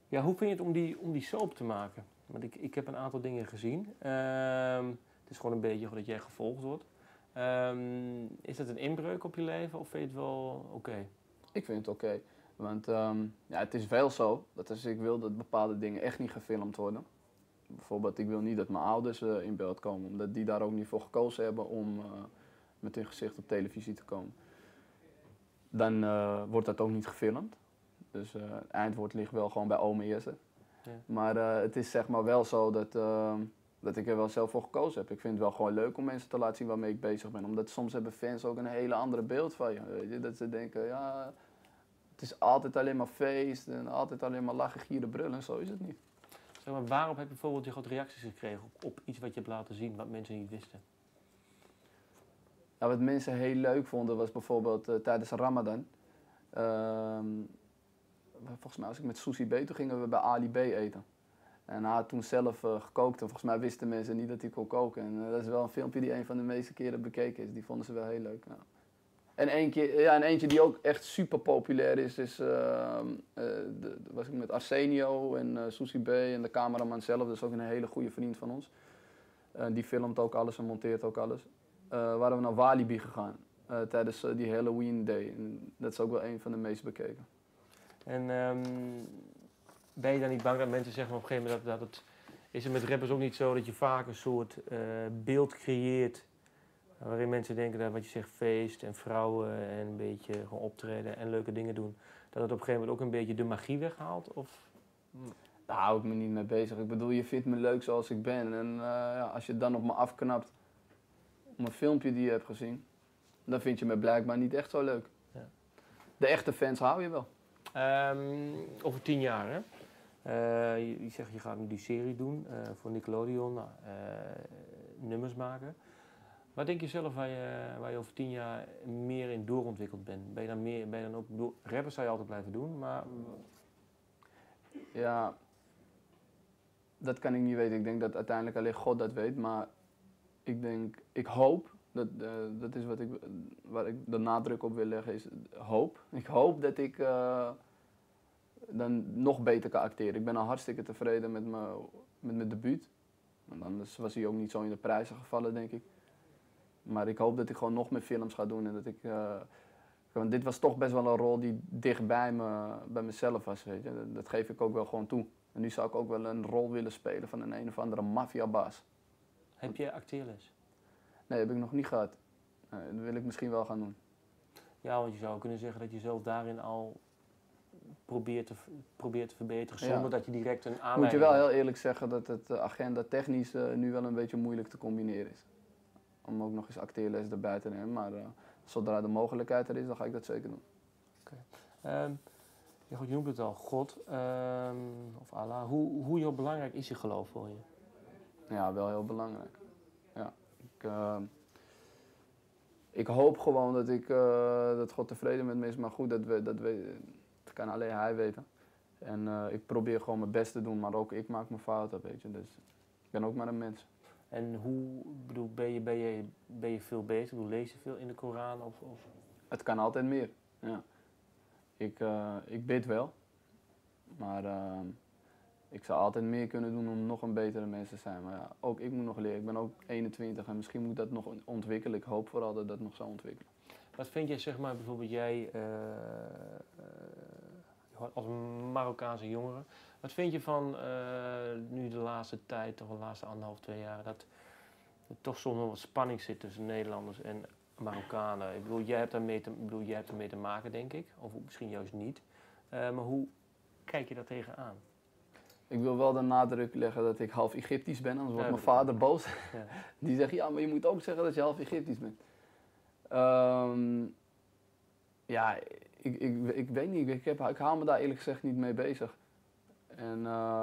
Ja, hoe vind je het om die soap te maken? Want ik heb een aantal dingen gezien. Het is gewoon een beetje dat jij gevolgd wordt. Is dat een inbreuk op je leven of vind je het wel oké? Ik vind het oké. Want ja, het is wel zo dat als ik wil dat bepaalde dingen echt niet gefilmd worden. Bijvoorbeeld, ik wil niet dat mijn ouders in beeld komen, omdat die daar ook niet voor gekozen hebben om met hun gezicht op televisie te komen. Dan wordt dat ook niet gefilmd. Dus het eindwoord ligt wel gewoon bij ome Jesse. Ja. Maar het is zeg maar wel zo dat ik er wel zelf voor gekozen heb. Ik vind het wel gewoon leuk om mensen te laten zien waarmee ik bezig ben. Omdat soms hebben fans ook een hele andere beeld van je. Weet je? Dat ze denken, ja, het is altijd alleen maar feest en altijd alleen maar lachen, gieren, brullen. Zo is het niet. Zeg maar, waarop heb je bijvoorbeeld je grote reacties gekregen op iets wat je hebt laten zien, wat mensen niet wisten? Nou, wat mensen heel leuk vonden was bijvoorbeeld tijdens Ramadan. Ehm, Volgens mij als ik met Susie B, toen gingen we bij Ali B eten. En hij had toen zelf gekookt en volgens mij wisten mensen niet dat hij kon koken. En dat is wel een filmpje die een van de meeste keren bekeken is. Die vonden ze wel heel leuk. Ja. En eentje die ook echt super populair is was ik met Arsenio en Susie B en de cameraman zelf. Dat is ook een hele goede vriend van ons. Die filmt ook alles en monteert ook alles. Waren we naar Walibi gegaan tijdens die Halloween Day. En dat is ook wel een van de meest bekeken. En ben je dan niet bang dat mensen zeggen op een gegeven moment dat het... Is het met rappers ook niet zo dat je vaak een soort beeld creëert waarin mensen denken dat wat je zegt feest en vrouwen en een beetje gewoon optreden en leuke dingen doen, dat het op een gegeven moment ook een beetje de magie weghaalt? Of... Daar hou ik me niet mee bezig. Ik bedoel, je vindt me leuk zoals ik ben. En ja, als je dan op me afknapt om een filmpje die je hebt gezien, dan vind je me blijkbaar niet echt zo leuk. Ja. De echte fans hou je wel. Over 10 jaar, hè? Je zegt je gaat nu die serie doen voor Nickelodeon, nou, nummers maken. Wat denk je zelf waar je over 10 jaar meer in doorontwikkeld bent? Ben je dan ook, rappers zou je altijd blijven doen, maar... Ja, dat kan ik niet weten. Ik denk dat uiteindelijk alleen God dat weet. Maar ik hoop, dat is waar ik de nadruk op wil leggen, is hoop. Ik hoop dat ik dan nog beter kan acteren. Ik ben al hartstikke tevreden met mijn debuut. Want anders was hij ook niet zo in de prijzen gevallen, denk ik. Maar ik hoop dat ik gewoon nog meer films ga doen en dat ik... want dit was toch best wel een rol die dicht bij mezelf was, weet je. Dat geef ik ook wel gewoon toe. En nu zou ik ook wel een rol willen spelen van een of andere maffiabaas. Heb je acteerles? Nee, dat heb ik nog niet gehad. Dat wil ik misschien wel gaan doen. Ja, want je zou kunnen zeggen dat je zelf daarin al probeert te verbeteren zonder dat je direct een aanleiding... Moet je wel heel eerlijk zeggen dat het agenda technisch nu wel een beetje moeilijk te combineren is. Om ook nog eens acteerles erbij te nemen, maar zodra de mogelijkheid er is, dan ga ik dat zeker doen. Oké. Ja, goed, je noemt het al, God of Allah. Hoe heel belangrijk is je geloof voor je? Ja, wel heel belangrijk. Ja. Ik hoop gewoon dat God tevreden met me is, maar goed, dat kan alleen Hij weten. En ik probeer gewoon mijn best te doen, maar ook ik maak mijn fouten, weet je. Dus ik ben ook maar een mens. En hoe, bedoel, ben je veel bezig? Ik bedoel, lees je veel in de Koran? Of? Het kan altijd meer, ja. Ik bid wel, maar ik zou altijd meer kunnen doen om nog een betere mens te zijn. Maar ja, ook ik moet nog leren. Ik ben ook 21 en misschien moet ik dat nog ontwikkelen. Ik hoop vooral dat dat nog zou ontwikkelen. Wat vind jij, zeg maar, bijvoorbeeld jij als Marokkaanse jongere, wat vind je van nu de laatste tijd, toch de laatste 1,5, 2 jaar, dat er toch soms nog wat spanning zit tussen Nederlanders en Marokkanen? Ik bedoel, jij hebt ermee te maken, denk ik, of misschien juist niet. Maar hoe kijk je daar tegenaan? Ik wil wel de nadruk leggen dat ik half Egyptisch ben, anders wordt Ja, mijn vader boos. Ja. Die zegt, ja, maar je moet ook zeggen dat je half Egyptisch bent. Ja, ik weet niet. Ik hou me daar eerlijk gezegd niet mee bezig. En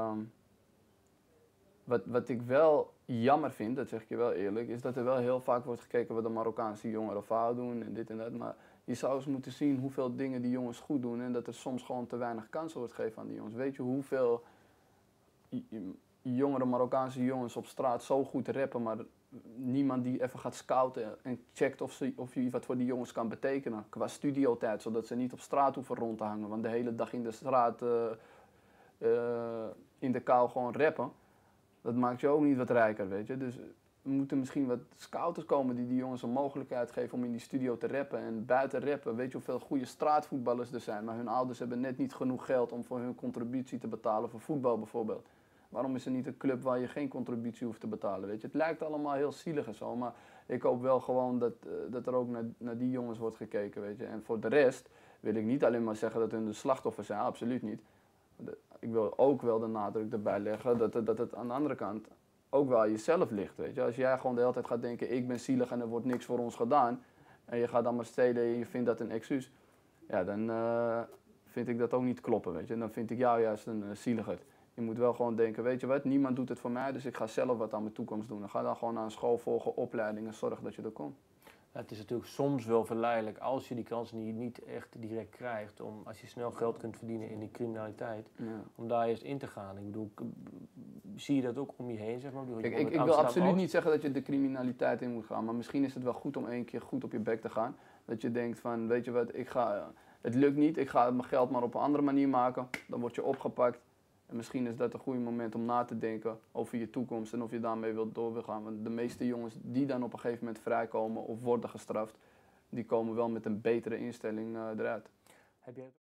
wat ik wel jammer vind, dat zeg ik je wel eerlijk, is dat er wel heel vaak wordt gekeken wat de Marokkaanse jongeren fout doen en dit en dat. Maar je zou eens moeten zien hoeveel dingen die jongens goed doen en dat er soms gewoon te weinig kansen wordt gegeven aan die jongens. Weet je hoeveel jongere Marokkaanse jongens op straat zo goed rappen, maar niemand die even gaat scouten en checkt of je wat voor die jongens kan betekenen qua studiotijd, zodat ze niet op straat hoeven rond te hangen. Want de hele dag in de straat in de kou gewoon rappen, dat maakt je ook niet wat rijker, weet je. Dus er moeten misschien wat scouters komen die jongens een mogelijkheid geven om in die studio te rappen. En buiten rappen, weet je hoeveel goede straatvoetballers er zijn. Maar hun ouders hebben net niet genoeg geld om voor hun contributie te betalen voor voetbal bijvoorbeeld. Waarom is er niet een club waar je geen contributie hoeft te betalen, weet je. Het lijkt allemaal heel zielig en zo, maar ik hoop wel gewoon dat er ook naar die jongens wordt gekeken, weet je. En voor de rest wil ik niet alleen maar zeggen dat hun de slachtoffers zijn, absoluut niet. Ik wil ook wel de nadruk erbij leggen dat het aan de andere kant ook wel aan jezelf ligt, weet je. Als jij gewoon de hele tijd gaat denken, ik ben zielig en er wordt niks voor ons gedaan, en je gaat dan maar stelen en je vindt dat een excuus, ja, dan vind ik dat ook niet kloppen, weet je. En dan vind ik jou juist een zieliger. Je moet wel gewoon denken, weet je wat, niemand doet het voor mij, dus ik ga zelf wat aan mijn toekomst doen. Dan ga dan gewoon aan school volgen, opleiding en zorg dat je er komt. Het is natuurlijk soms wel verleidelijk als je die kans niet echt direct krijgt, om als je snel geld kunt verdienen in die criminaliteit, om daar eerst in te gaan. Ik bedoel, zie je dat ook om je heen, zeg maar? Ik wil absoluut niet zeggen dat je de criminaliteit in moet gaan, maar misschien is het wel goed om één keer goed op je bek te gaan. Dat je denkt van, weet je wat, het lukt niet, ik ga mijn geld maar op een andere manier maken. Dan word je opgepakt. En misschien is dat een goed moment om na te denken over je toekomst en of je daarmee door wil gaan. Want de meeste jongens die dan op een gegeven moment vrijkomen of worden gestraft, die komen wel met een betere instelling eruit. Heb jij